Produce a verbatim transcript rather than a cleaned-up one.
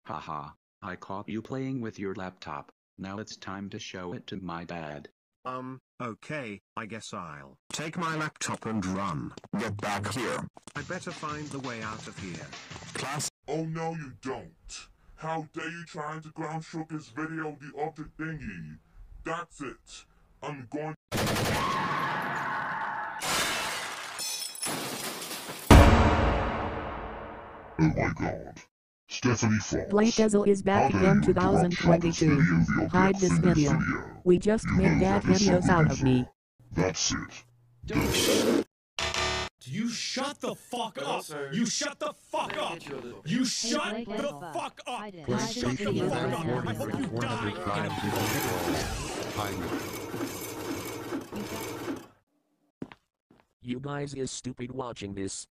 Haha, I caught you playing with your laptop. Now it's time to show it to my dad. Um, okay, I guess I'll take my laptop and run. Get back here. I better find the way out of here. Class. Oh no you don't. How dare you trying to ground stroke his video the object thingy. That's it. I'm going. Oh my god. Stephanie Fox. Blake Ezell is back again twenty twenty-two. Hide this video. We just made bad videos out of me. That's it. You shut the fuck up! You shut the fuck up! You shut the fuck up! You shut the fuck up! I hope you die in a You guys is stupid watching this.